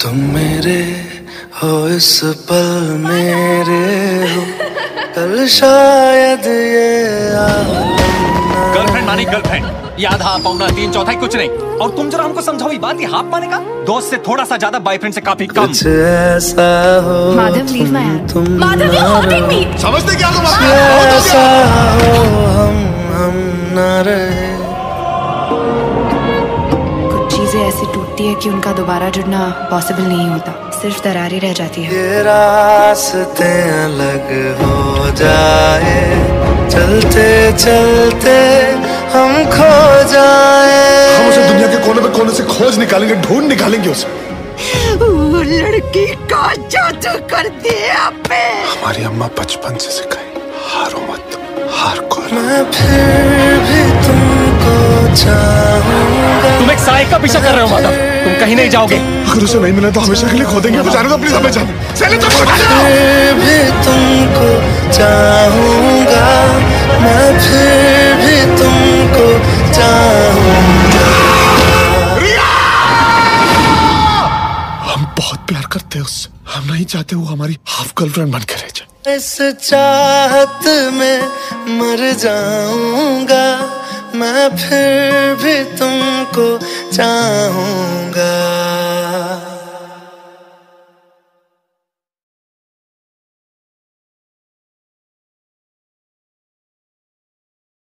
तुम मेरे हो इस पल मेरे हो, कल शायद ये गर्लफ्रेंड मानी गर्लफ्रेंड, याद हा पाउना तीन चौथाई कुछ नहीं। और तुम जरा हमको समझाओ ये बात, ये हाफ माने का दोस्त से थोड़ा सा ज्यादा, बॉयफ्रेंड से काफी कम। कुछ ऐसा हो माधव, leave my hand. तुम माधव, you're hurting me. समझते क्या तुम? ऐसा हो हम ना रहे। कुछ चीजें ऐसी टूटती है कि उनका दोबारा जुड़ना पॉसिबल नहीं होता, सिर्फ दरार ही रह जाती है। ये रास्ते अलग हो जाए, चलते चलते हम खो जाए। हम उसे दुनिया के कोने पे कोने से खोज निकालेंगे, ढूंढ निकालेंगे उसे। वो लड़की का जादू कर दिया पे। हमारी अम्मा बचपन से सिखाई, हारो मत, हार को। मैं फिर भी तुमको चाहूंगा। तुम एक साइक का पीछा कर रहे हो माधव, तुम कहीं नहीं जाओगे। अगर उसे नहीं मिला तो हमेशा के लिए खो देंगे। जाने दो, प्लीज हमें जाने। चले तो फिर भी तुमको चाहूंगा, मैं फिर भी तुमको चाहूंगा। हम बहुत प्यार करते हैं उससे, हम नहीं चाहते वो हमारी हाफ गर्लफ्रेंड बन के रह जाए। इस चाहत में मर जाऊंगा, मैं फिर भी तुमको चाहूंगा।